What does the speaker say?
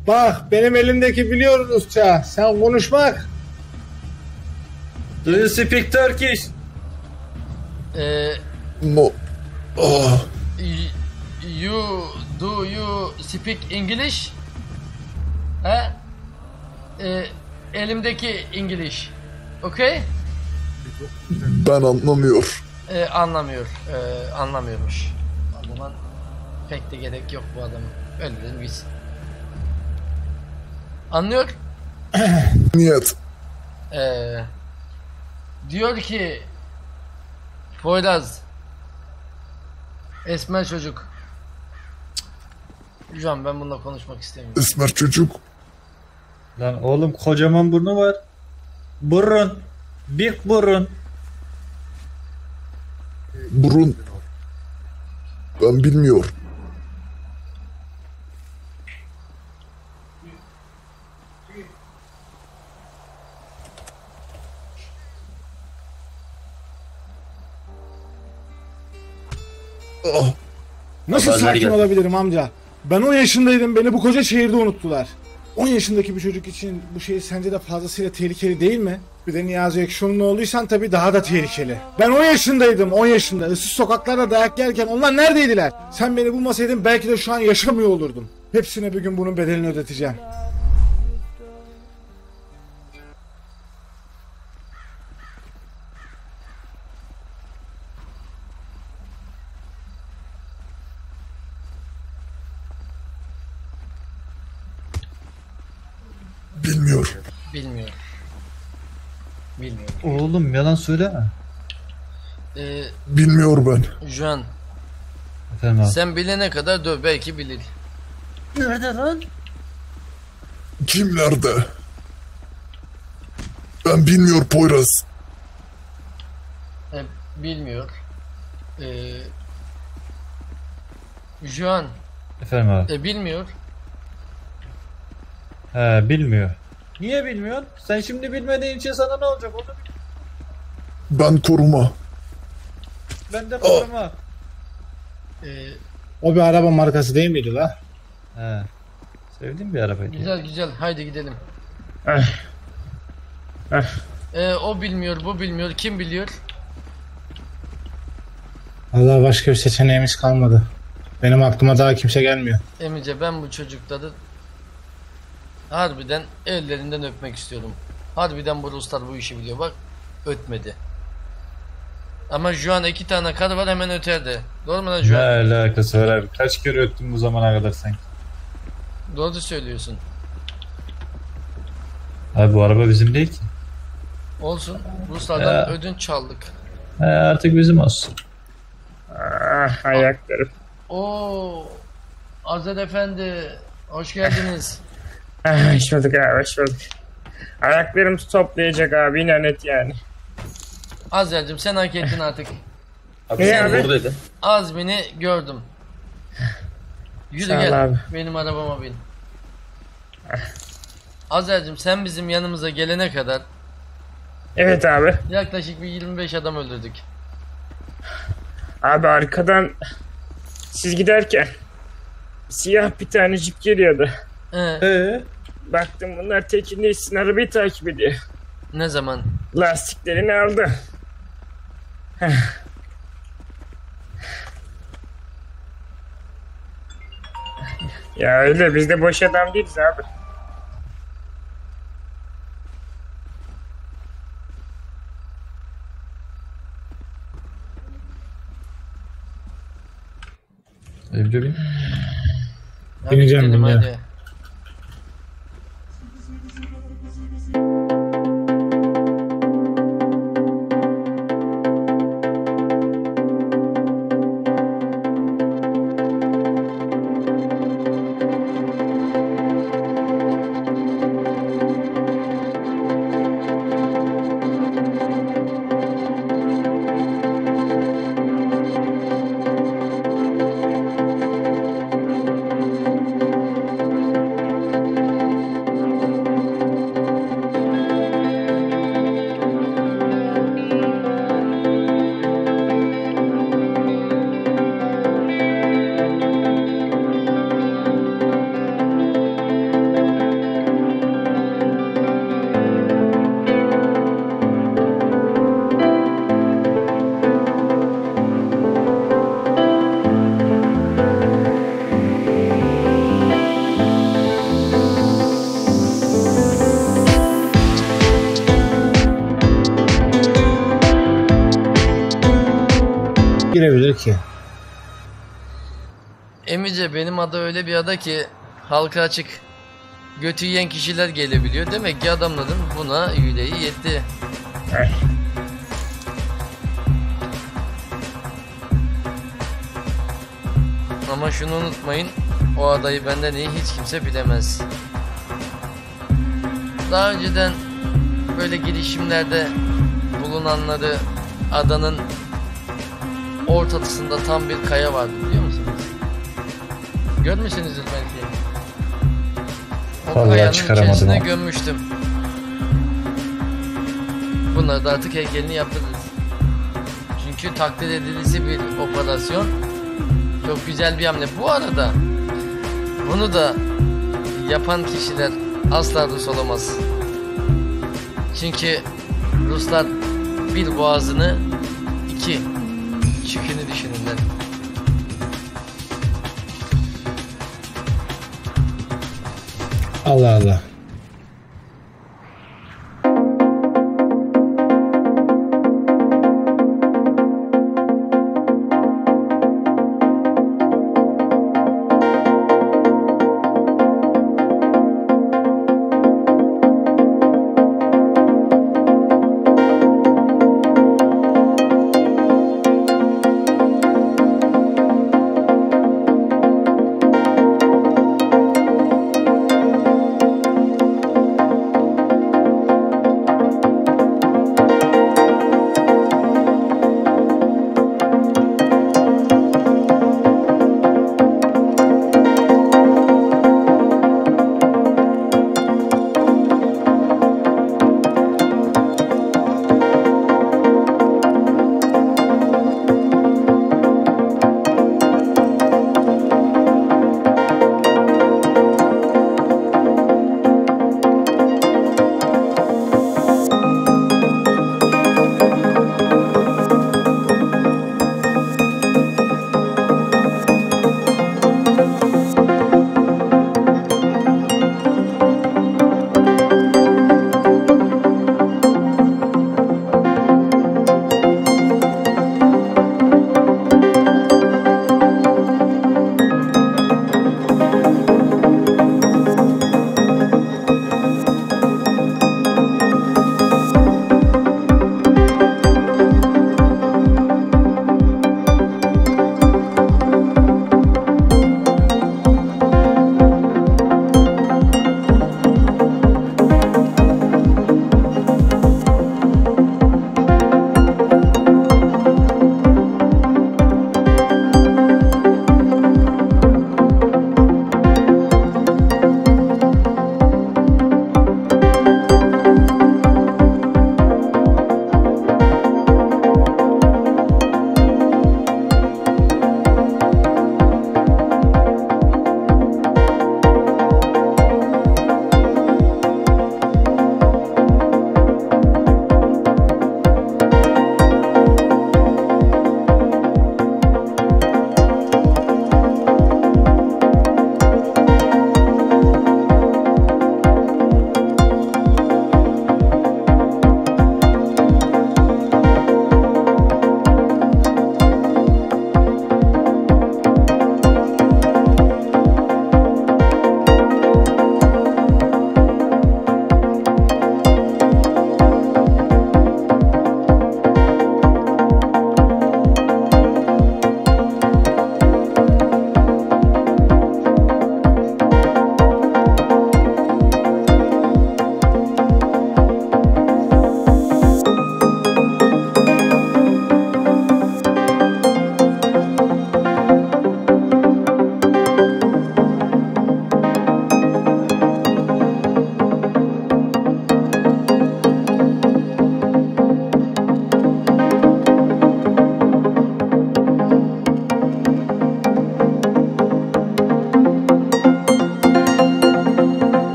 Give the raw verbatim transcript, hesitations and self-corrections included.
Bak benim elimdeki biliyor Rusça. Sen konuşmak. Do you speak Turkish? Ee, No. Ah. you do you speak English? He? Ee, elimdeki İngiliz. Okay? Ben anlamıyor. Ee, anlamıyor. Ee, anlamıyormuş. O zaman pek de gerek yok bu adamın. Öldürelim gitsin. Anlıyor? Niyet. Ee, diyor ki Poyraz Esmer çocuk. Şu an ben bununla konuşmak istemiyorum. Esmer çocuk. Lan oğlum kocaman burnu var. Burun. Big burun. Burun. Ben bilmiyor. Ah. Nasıl Haberler sakin geldi. olabilirim amca? Ben on yaşındaydım, beni bu koca şehirde unuttular. on yaşındaki bir çocuk için bu şehir sence de fazlasıyla tehlikeli değil mi? Bir de Niyazi Ekşioğlu'nun oğluysan tabii daha da tehlikeli. Ben on yaşındaydım, on yaşında. Issız sokaklarda dayak yerken onlar neredeydiler? Sen beni bulmasaydın belki de şu an yaşamıyor olurdum. Hepsine bir gün bunun bedelini ödeteceğim. Bilmiyor. Bilmiyor. Bilmiyor. Oğlum yalan söyleme. Ee, Bilmiyor ben. Juan Efendim abi. sen bilene kadar döv, belki bilir. Nerede lan? Kim nerede? Ben bilmiyor Poyraz. Ee, bilmiyor. Ee, Juan Efendim abi. e, bilmiyor. He bilmiyor. Niye bilmiyorsun? Sen şimdi bilmediğin için sana ne olacak oğlum? Ben koruma. Ben de koruma. Ee, O bir araba markası değil miydi la? He. Sevdiğim bir arabaydı. güzel güzel, haydi gidelim. Eh. Eh. Ee, o bilmiyor, bu bilmiyor, kim biliyor? Allah, başka bir seçeneğimiz kalmadı. Benim aklıma daha kimse gelmiyor. Emice, ben bu çocukları harbiden ellerinden öpmek istiyorum. Harbiden bu Ruslar bu işi biliyor, bak ötmedi. Ama şu an iki tane kar var, hemen öterdi. Doğru mu lan Ne şu an? alakası var abi? Kaç kere öttüm bu zamana kadar sanki? Doğru söylüyorsun. Abi bu araba bizim değil ki. Olsun. Ruslardan Ya. ödünç çaldık. He artık bizim olsun. Ah, ayaklarım. Oo, Azad Efendi, hoş geldiniz. Ah, hoş bulduk abi, hoş bulduk. Ayaklarım toplayacak abi, inan et yani. Azer'cim sen hak ettin artık. Ne Sen abi? de Azmini gördüm. Yürü Sağ ol gel, abi. benim arabama bin. Azer'cim sen bizim yanımıza gelene kadar Evet abi. yaklaşık bir yirmi beş adam öldürdük. Abi arkadan siz giderken siyah bir tane jip geliyordu. Ee, Ee? Baktım bunlar tekinde sizin arabayı takip ediyor. ne zaman? Lastiklerini aldı. Heh. Ya öyle, biz de boş adam değiliz abi. Evde bin. Hadi Bineceğim, gidelim, bineceğim. hadi. girebilir ki? Emice benim ada öyle bir ada ki halka açık. Götü yiyen kişiler gelebiliyor. Demek ki adamların buna yüreği yetti. Ay. Ama şunu unutmayın. O adayı benden iyi hiç kimse bilemez. Daha önceden böyle girişimlerde bulunanları adanın ortasında tam bir kaya vardı biliyor musunuz? Görmüşsünüzdür belki. O Vallahi kayanın çıkaramadım içerisine ama. gömmüştüm. Bunları da artık heykelini yaptırırız. Çünkü takdir edilisi bir operasyon. Çok güzel bir hamle. Bu arada bunu da yapan kişiler asla Rus olamaz. Çünkü Ruslar bir boğazını, iki çükünü düşünürler. Allah Allah.